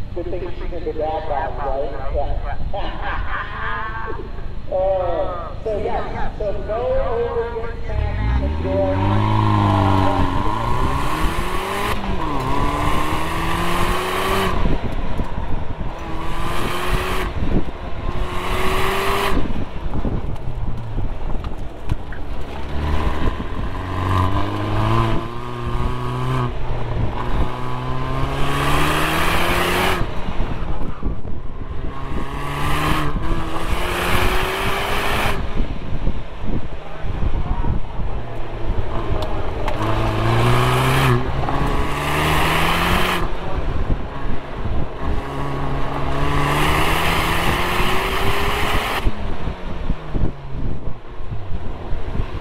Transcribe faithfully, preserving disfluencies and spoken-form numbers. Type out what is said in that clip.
Good thing she's in the background, right? Yeah. uh, so yeah, so no over six packs indoors.